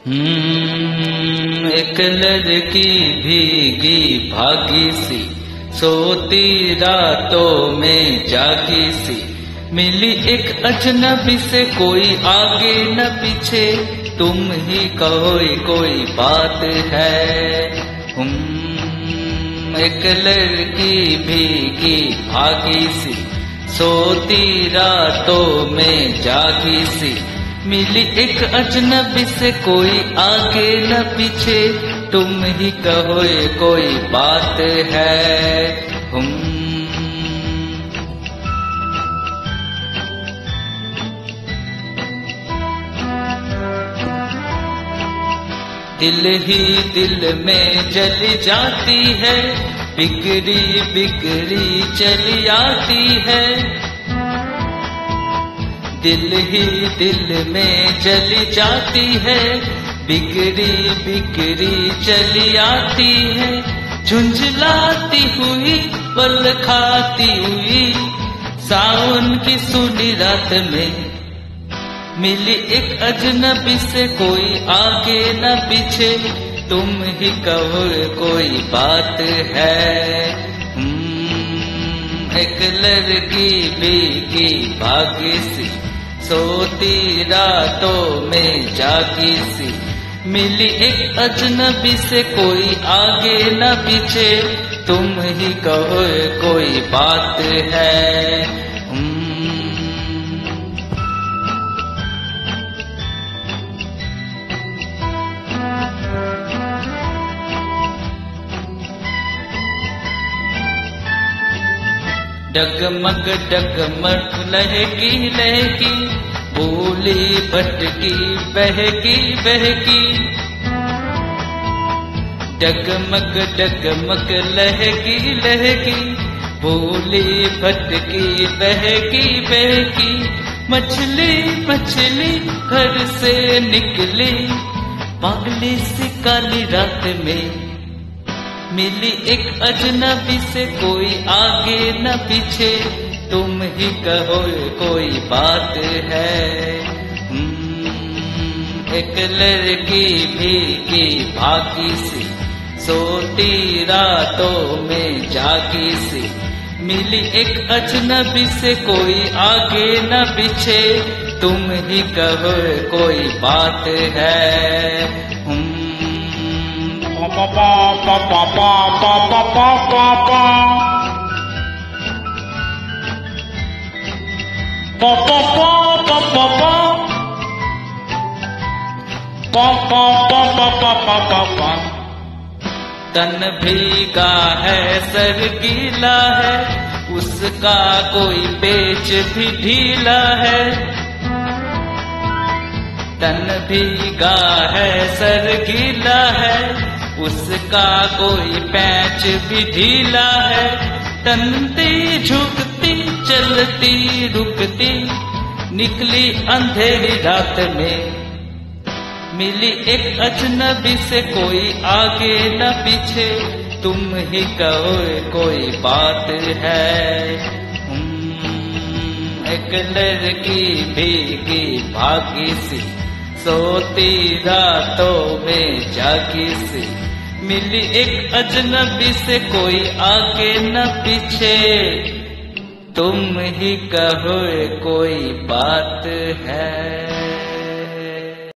एक लड़की भीगी भागी सी, सोती रातों में जागी सी, मिली एक अजनबी से, कोई आगे न पीछे, तुम ही कहो कोई बात है। एक लड़की भीगी भागी सी, सोती रातों में जागी सी, मिली एक अजनबी से, कोई आगे न पीछे, तुम ही कहो कोई बात है। दिल ही दिल में जल जाती है, बिगड़ी बिगड़ी चली आती है। दिल ही दिल में जली जाती है, बिगड़ी बिगड़ी चली आती है। झुंझलाती हुई पल खाती हुई, सावन की सुनी रात में, मिली एक अजनबी से, कोई आगे न पीछे, तुम ही कहो कोई बात है। एक लड़की भीगी भागी सी, सोती रातों में जागी सी, मिली एक अजनबी से, कोई आगे न पीछे, तुम ही कहो कोई बात है। डगमग डगमग लहकी लहकी, बोली भटकी बहकी बहकी। डगमग डगमग लहकी लहकी, बोली भटकी बहकी बहकी। मछली मछली घर से निकली, पागली सी काली रात में, मिली एक अजनबी से, कोई आगे न पीछे, तुम ही कहो कोई बात है। एक लड़की भीगी भागी सी, सोती रातों में जागी सी, मिली एक अजनबी से, कोई आगे न पीछे, तुम ही कहो कोई बात है। Pa pa pa pa pa pa pa pa pa pa pa pa pa pa pa pa pa pa pa। तन भीगा है सर गीला है, उसका कोई पेच भी ढीला है। तन भीगा है सर गीला है, उसका कोई पैच भी ढीला है। तनती झुकती चलती रुकती, निकली अंधेरी रात में, मिली एक अजनबी से, कोई आगे न पीछे, तुम ही कहो कोई बात है। एक लड़की भीगी भागी सी, सोती रातों में जागी सी, मिली एक अजनबी से, कोई आगे न पीछे, तुम ही कहो कोई बात है।